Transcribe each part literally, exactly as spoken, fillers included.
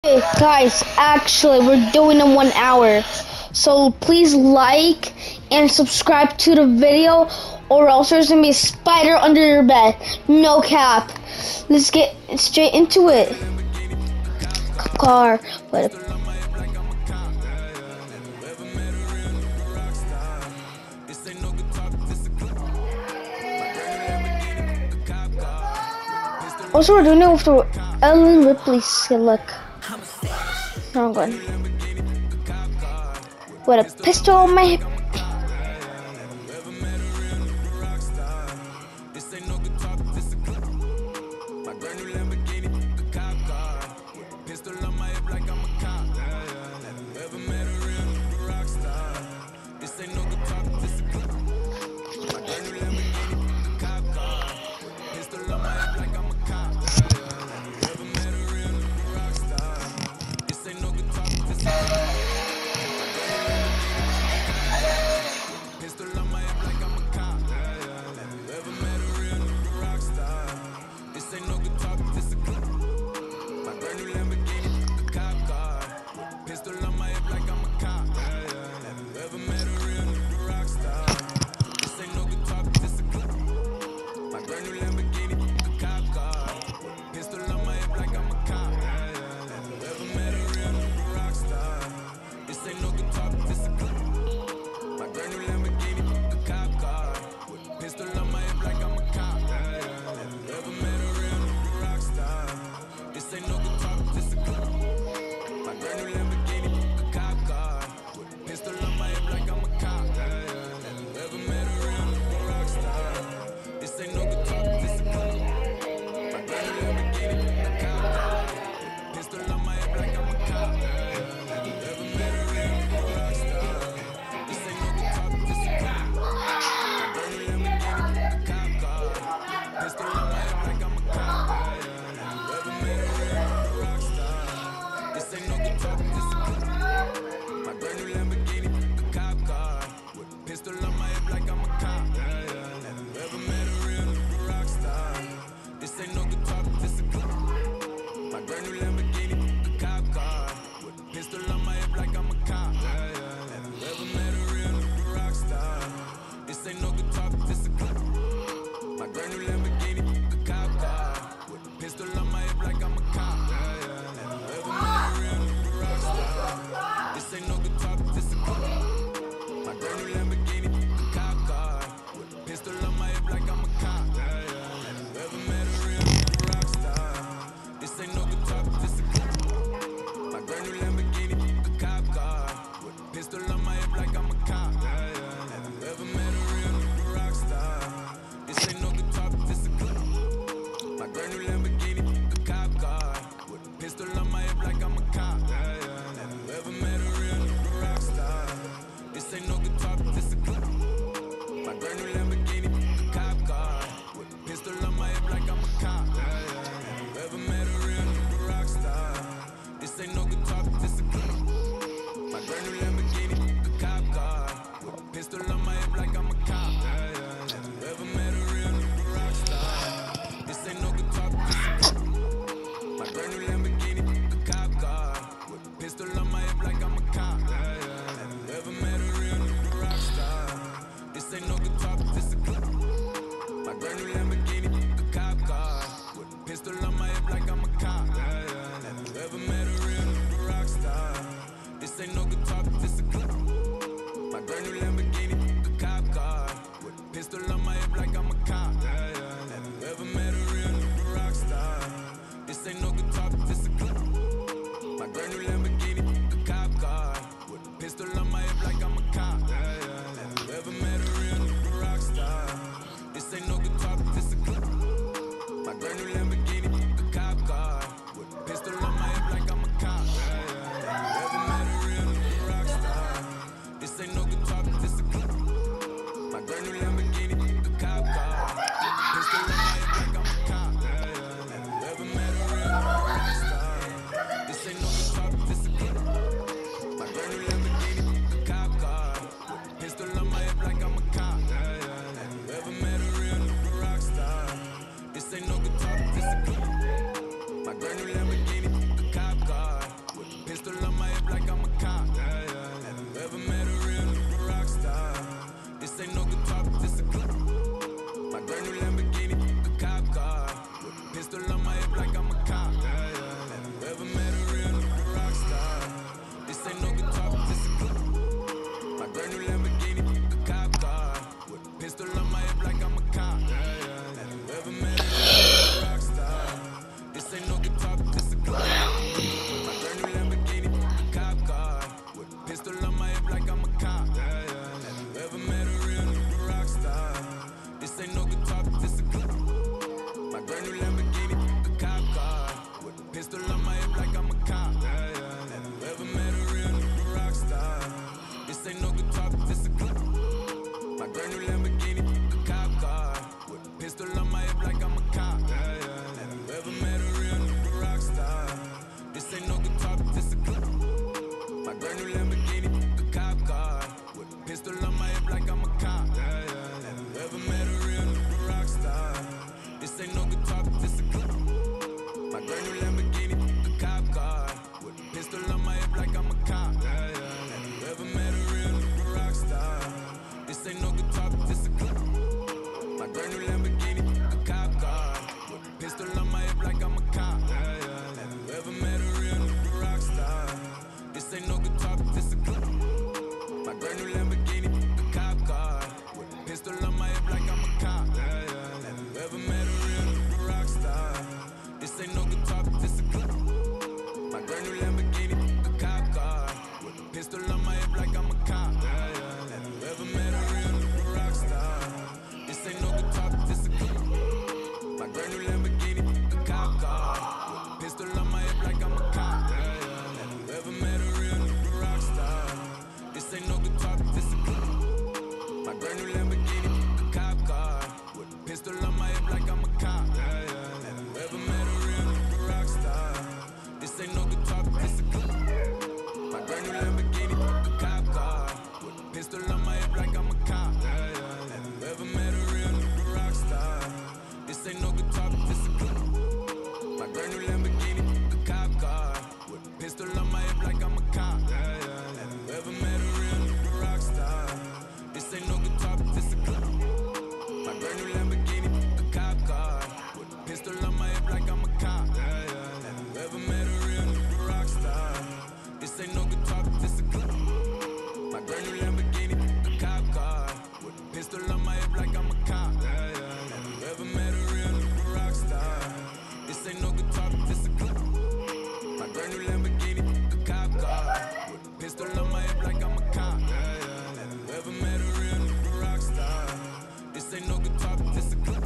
Hey guys, actually we're doing in one hour, so please like and subscribe to the video or else there's gonna be a spider under your bed. No cap. Let's get straight into it. Car, but also we're doing it with the Ellen Ripley look. Wrong one. With a pistol on my hip. no guitar, but this a clip. My brand new Lamborghini, a cop car. With a pistol on my hip like I'm a cop. Have you ever met a real nigga rock star? This ain't no guitar, but this a clip. My brand new Lamborghini, a cop car. With a pistol on my hip like I'm a cop. Have you ever met a real nigga rock star? This ain't no guitar, but this a clip. My brand new Lamborghini, a cop car. With a pistol on my hip like I'm a cop. Have you ever met a real nigga rock star? This ain't no guitar, but this a clip. My brand new Lamborghini, a cop car. With a pistol on my hip like I'm a cop. Have you ever met a real nigga rock star? This ain't no guitar, but this a clip. My brand new Lamborghini, a cop car. With a pistol on my hip like I'm a cop. Have you ever met a real nigga rock star? This ain't no guitar, but this a clip.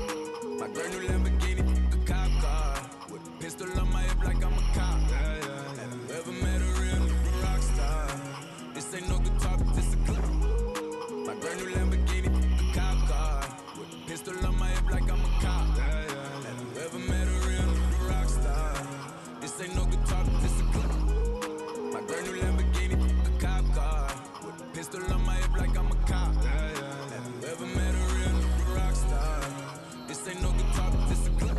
My brand new Lamborghini, a cop car. With a pistol on my hip like I'm a cop. Have you ever met a real nigga rock star? This ain't no guitar, but this a clip. My brand new Lamborghini, a cop car. With a pistol on my hip like I'm a cop. Have you ever met a real nigga rock star? This ain't no guitar, but this a clip. My brand new Lamborghini, a cop car. With a pistol on my hip like I'm a cop. Have you ever met a real nigga rock star? This ain't no guitar, but this a clip.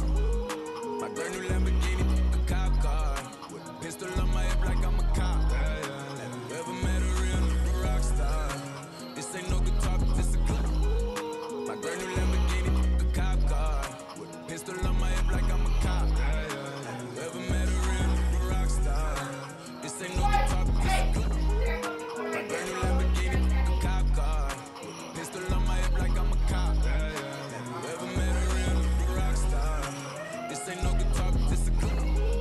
My brand new Lamborghini, a cop car. With a pistol on my hip like I'm a cop. Have you ever met a real nigga rock star? This ain't no guitar, but this a clip. My brand new Lamborghini, a cop car. With a pistol on my hip like I'm a cop. Have you ever met a real nigga rock star? This ain't no guitar, but this a clip. My brand new Lamborghini, a cop car. With a pistol on my hip like I'm a cop. Have you ever met a real nigga rock star? This ain't no guitar, but this a clip.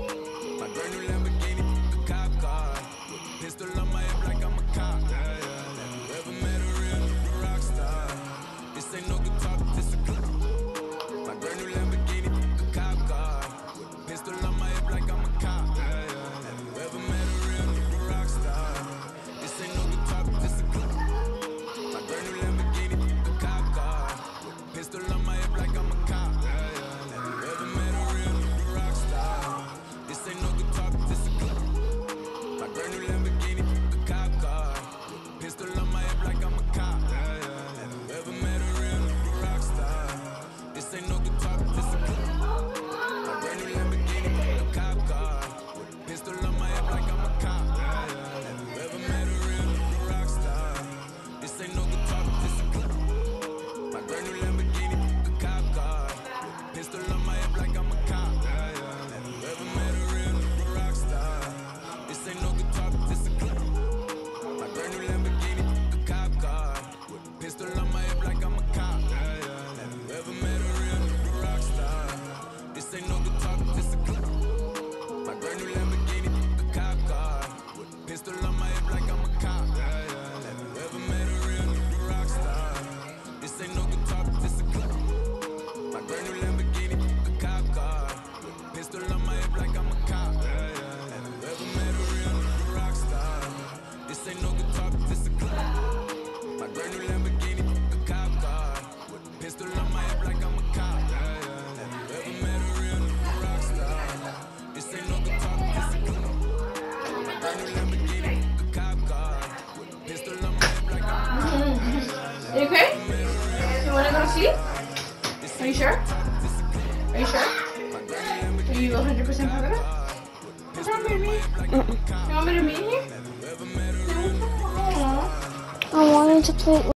My brand new Lamborghini, a cop car. With a pistol on my hip like I'm a cop. Have you ever met a real nigga rock star? This ain't no guitar, but this a clip. My brand new Lamborghini, a cop car. With a pistol on my hip like I'm a cop. Have you ever met a real nigga rock star? This ain't no guitar, but this a clip. My brand new Lamborghini, a cop car. With a pistol on my hip like I'm a cop. Have you ever met a real nigga rock star? This ain't no guitar, but this a clip. My brand new Lamborghini, a cop car. With a pistol on my hip like I'm a cop. Have you ever met a real nigga rock star? This ain't no guitar, but this a clip. My brand new Lamborghini, a cop car. With a pistol on my hip like I'm a cop. Have you ever met a real nigga rock star? This ain't no guitar, but this a clip. My brand new Lamborghini, a cop car. With a pistol on my hip like I'm a cop. Have you ever met a real nigga rock star? This ain't no guitar, but this a clip. My brand new Lamborghini, a cop car. With a pistol on my hip like I'm a cop. Have you ever met a real nigga rock star? This ain't no guitar, but this a clip. My brand new Lamborghini, a cop car. With a pistol on my hip like I'm a cop. Have you ever met a real nigga rock star? This ain't no guitar, but this a clip. My brand new Lamborghini, a cop car. With a pistol on my hip like I'm a cop. Have you ever met a real nigga rock star? This ain't no guitar, but this a clip. My brand new Lamborghini, a cop car. With a pistol on my hip like I'm a cop. Have you ever met a real nigga rock star? This ain't no guitar, but this a clip. My brand new Lamborghini, a cop car. With a pistol on my hip like I'm a cop. Are you okay? You want to go to sleep? Are you sure? Are you sure? Are you one hundred percent positive? What's wrong, baby? You want me to meet you? No? I wanted to play.